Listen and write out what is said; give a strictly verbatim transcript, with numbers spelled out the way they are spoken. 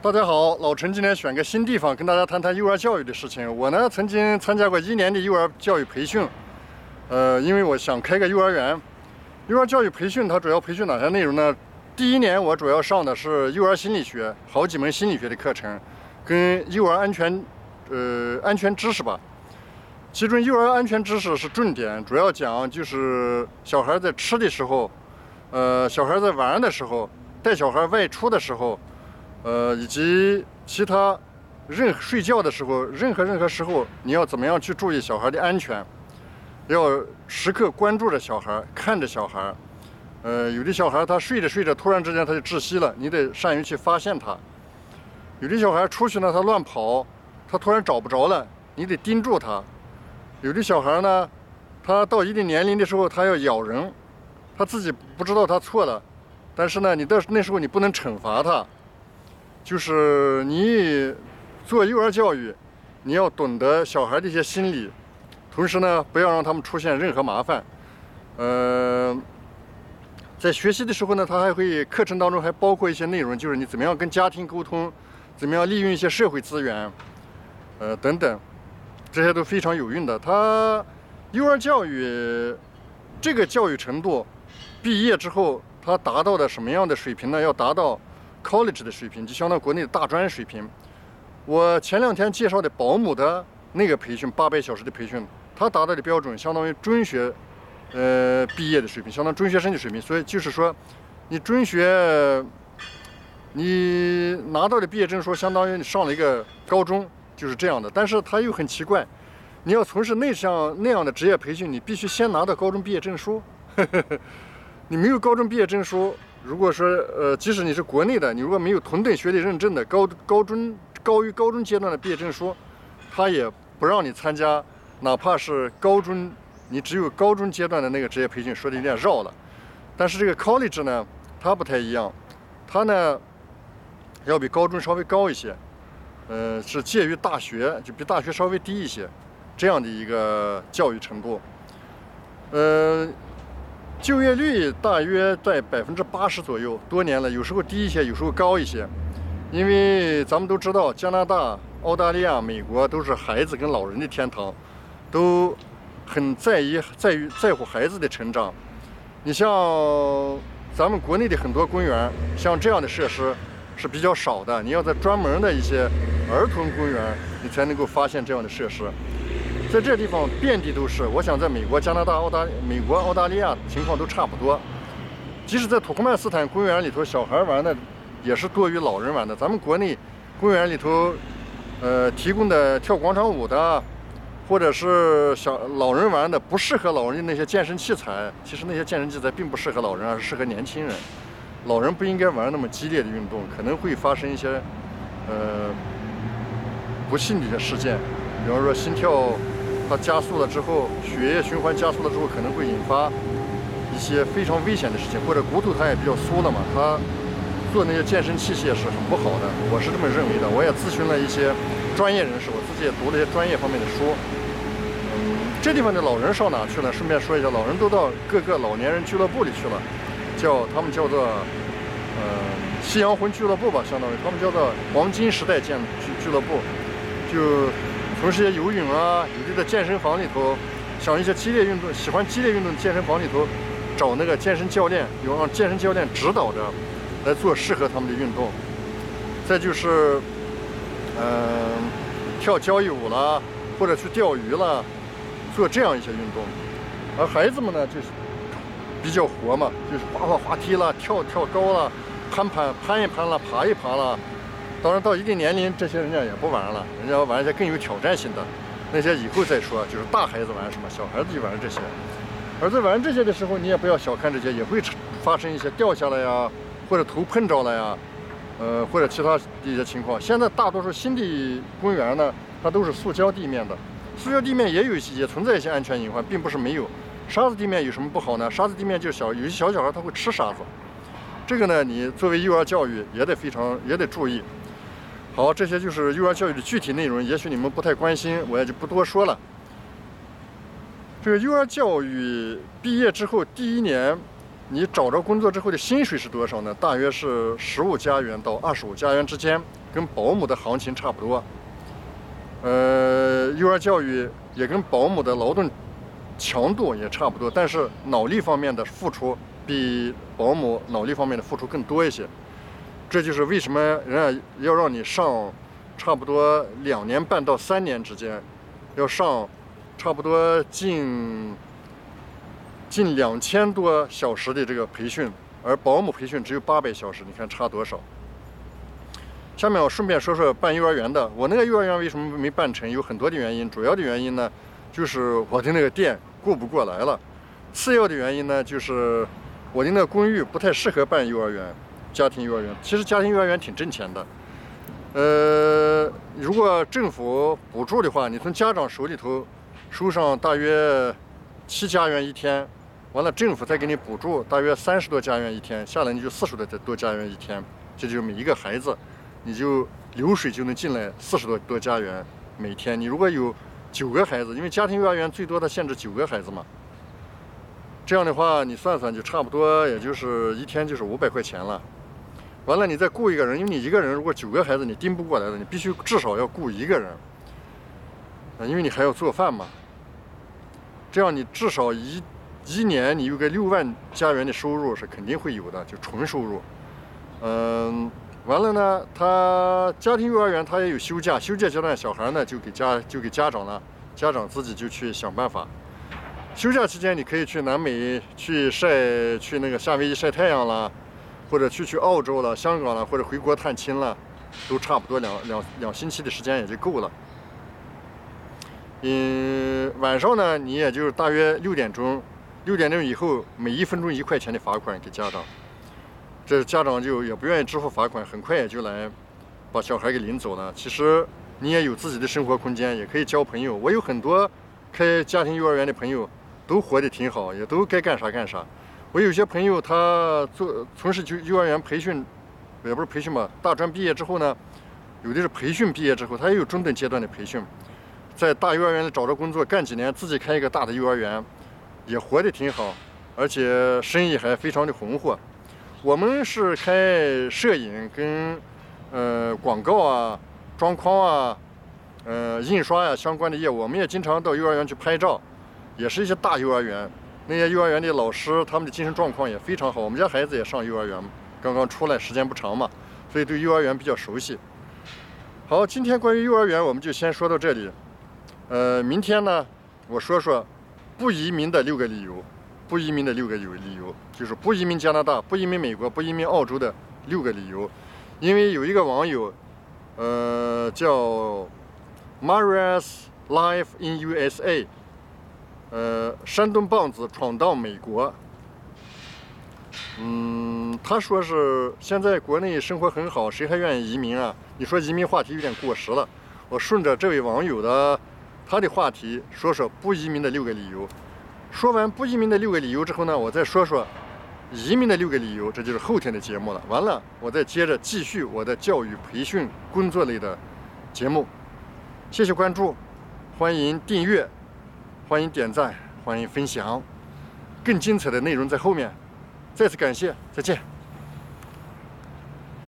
大家好，老陈今天选个新地方跟大家谈谈幼儿教育的事情。我呢曾经参加过一年的幼儿教育培训，呃，因为我想开个幼儿园。幼儿教育培训它主要培训哪些内容呢？第一年我主要上的是幼儿心理学，好几门心理学的课程，跟幼儿安全，呃，安全知识吧。其中幼儿安全知识是重点，主要讲就是小孩在吃的时候，呃，小孩在玩的时候，带小孩外出的时候。呃，以及其他任睡觉的时候，任何任何时候，你要怎么样去注意小孩的安全？要时刻关注着小孩，看着小孩。呃，有的小孩他睡着睡着，突然之间他就窒息了，你得善于去发现他。有的小孩出去呢，他乱跑，他突然找不着了，你得盯住他。有的小孩呢，他到一定年龄的时候，他要咬人，他自己不知道他错了，但是呢，你到那时候你不能惩罚他。就是你做幼儿教育，你要懂得小孩的一些心理，同时呢，不要让他们出现任何麻烦。呃，在学习的时候呢，他还会课程当中还包括一些内容，就是你怎么样跟家庭沟通，怎么样利用一些社会资源，呃等等，这些都非常有用的。他幼儿教育这个教育程度，毕业之后他达到的什么样的水平呢？要达到college 的水平，就相当于国内的大专水平。我前两天介绍的保姆的那个培训，八百小时的培训，他达到的标准相当于中学，呃，毕业的水平，相当于中学生的水平。所以就是说，你中学你拿到的毕业证书，相当于你上了一个高中，就是这样的。但是他又很奇怪，你要从事那项那样的职业培训，你必须先拿到高中毕业证书。你没有高中毕业证书。如果说呃，即使你是国内的，你如果没有同等学历认证的高高中高于高中阶段的毕业证书，他也不让你参加，哪怕是高中，你只有高中阶段的那个职业培训，说的有点绕了。但是这个 college 呢，它不太一样，它呢要比高中稍微高一些，呃，是介于大学，就比大学稍微低一些，这样的一个教育程度，呃。就业率大约在百分之八十左右，多年了，有时候低一些，有时候高一些。因为咱们都知道，加拿大、澳大利亚、美国都是孩子跟老人的天堂，都很在意、在于在乎孩子的成长。你像咱们国内的很多公园，像这样的设施是比较少的，你要在专门的一些儿童公园，你才能够发现这样的设施。在这地方遍地都是，我想在美国、加拿大、澳大、美国、澳大利亚情况都差不多。即使在土库曼斯坦公园里头，小孩玩的也是多于老人玩的。咱们国内公园里头，呃，提供的跳广场舞的，或者是小老人玩的不适合老人的那些健身器材，其实那些健身器材并不适合老人，而是适合年轻人。老人不应该玩那么激烈的运动，可能会发生一些呃不幸的一些事件，比方说心跳。它加速了之后，血液循环加速了之后，可能会引发一些非常危险的事情，或者骨头它也比较酥了嘛，它做那些健身器械是很不好的，我是这么认为的。我也咨询了一些专业人士，我自己也读了一些专业方面的书。嗯，这地方的老人上哪去了？顺便说一下，老人都到各个老年人俱乐部里去了，叫他们叫做呃夕阳魂俱乐部吧，相当于他们叫做黄金时代健俱俱乐部，就。从事一些游泳啊，有的在健身房里头，像一些激烈运动，喜欢激烈运动的健身房里头，找那个健身教练，有让健身教练指导着来做适合他们的运动。再就是，嗯、呃，跳交谊舞啦，或者去钓鱼啦，做这样一些运动。而孩子们呢，就是比较活嘛，就是滑滑滑梯啦，跳跳高啦，攀攀攀一攀啦，爬一爬啦。当然，到一定年龄，这些人家也不玩了，人家要玩一些更有挑战性的，那些以后再说。就是大孩子玩什么，小孩子就玩这些。而在玩这些的时候，你也不要小看这些，也会发生一些掉下来呀，或者头碰着了呀，呃，或者其他的一些情况。现在大多数新的公园呢，它都是塑胶地面的，塑胶地面也有一些也存在一些安全隐患，并不是没有。沙子地面有什么不好呢？沙子地面就是小，有些小小孩他会吃沙子，这个呢，你作为幼儿教育也得非常也得注意。好，这些就是幼儿教育的具体内容，也许你们不太关心，我也就不多说了。这个幼儿教育毕业之后第一年， 你找着工作之后的薪水是多少呢？大约是十五加元到二十五加元之间，跟保姆的行情差不多。呃，幼儿教育也跟保姆的劳动强度也差不多，但是脑力方面的付出比保姆脑力方面的付出更多一些。这就是为什么人家要让你上差不多两年半到三年之间，要上差不多近近两千多小时的这个培训，而保姆培训只有八百小时，你看差多少？下面我顺便说说办幼儿园的。我那个幼儿园为什么没办成？有很多的原因，主要的原因呢，就是我的那个店顾不过来了；次要的原因呢，就是我的那个公寓不太适合办幼儿园。家庭幼儿园其实家庭幼儿园挺挣钱的，呃，如果政府补助的话，你从家长手里头收上大约七加元一天，完了政府再给你补助大约三十多加元一天，下来你就四十多多加元一天，这就是每一个孩子，你就流水就能进来四十多多加元每天。你如果有九个孩子，因为家庭幼儿园最多它限制九个孩子嘛，这样的话你算算就差不多，也就是一天就是五百块钱了。完了，你再雇一个人，因为你一个人如果九个孩子你盯不过来的，你必须至少要雇一个人，因为你还要做饭嘛。这样你至少一一年你有个六万加元的收入是肯定会有的，就纯收入。嗯，完了呢，他家庭幼儿园他也有休假，休假阶段小孩呢就给家就给家长了，家长自己就去想办法。休假期间你可以去南美去晒，去那个夏威夷晒太阳啦。或者去去澳洲了、香港了，或者回国探亲了，都差不多两两两星期的时间也就够了。嗯，晚上呢，你也就是大约六点钟，六点钟以后，每一分钟一块钱的罚款给家长，这家长就也不愿意支付罚款，很快也就来把小孩给领走了。其实你也有自己的生活空间，也可以交朋友。我有很多开家庭幼儿园的朋友，都活得挺好，也都该干啥干啥。我有些朋友，他做从事幼幼儿园培训，也不是培训吧，大专毕业之后呢，有的是培训毕业之后，他也有中等阶段的培训，在大幼儿园里找着工作，干几年，自己开一个大的幼儿园，也活得挺好，而且生意还非常的红火。我们是开摄影跟呃广告啊、装框啊、呃印刷呀、啊、相关的业务，我们也经常到幼儿园去拍照，也是一些大幼儿园。那些幼儿园的老师，他们的精神状况也非常好。我们家孩子也上幼儿园，刚刚出来，时间不长嘛，所以对幼儿园比较熟悉。好，今天关于幼儿园我们就先说到这里。呃，明天呢，我说说不移民的六个理由，不移民的六个有理由，就是不移民加拿大、不移民美国、不移民澳洲的六个理由。因为有一个网友，呃，叫 Maria's Life in U S A。呃，山东棒子闯荡美国。嗯，他说是现在国内生活很好，谁还愿意移民啊？你说移民话题有点过时了。我顺着这位网友的他的话题说说不移民的六个理由。说完不移民的六个理由之后呢，我再说说移民的六个理由，这就是后天的节目了。完了，我再接着继续我的教育培训工作类的节目。谢谢关注，欢迎订阅。欢迎点赞，欢迎分享，更精彩的内容在后面。再次感谢，再见。